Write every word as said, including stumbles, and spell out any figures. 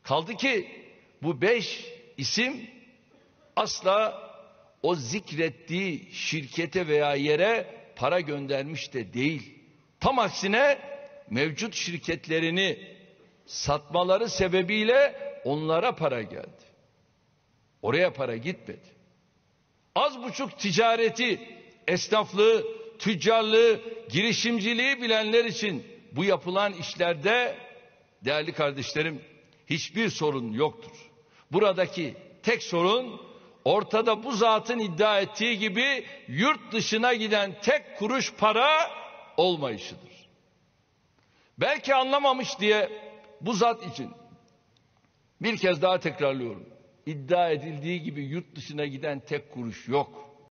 Kaldı ki bu beş isim asla o zikrettiği şirkete veya yere para göndermiş de değil. Tam aksine mevcut şirketlerini satmaları sebebiyle onlara para geldi. Oraya para gitmedi. Az buçuk ticareti, esnaflığı, tüccarlığı, girişimciliği bilenler için bu yapılan işlerde değerli kardeşlerim hiçbir sorun yoktur. Buradaki tek sorun ortada bu zatın iddia ettiği gibi yurt dışına giden tek kuruş para olmayışıdır. Belki anlamamış diye bu zat için bir kez daha tekrarlıyorum. İddia edildiği gibi yurt dışına giden tek kuruş yok.